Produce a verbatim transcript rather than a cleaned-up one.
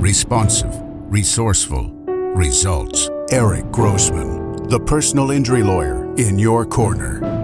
Responsive, resourceful, results. Eric Grossman, the personal injury lawyer in your corner.